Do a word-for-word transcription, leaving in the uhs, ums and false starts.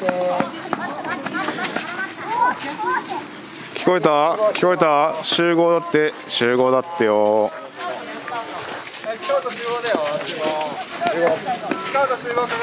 聞こえた聞こえた集合だって集合だってよ。 スカウト集合だよ。スカウト集合する。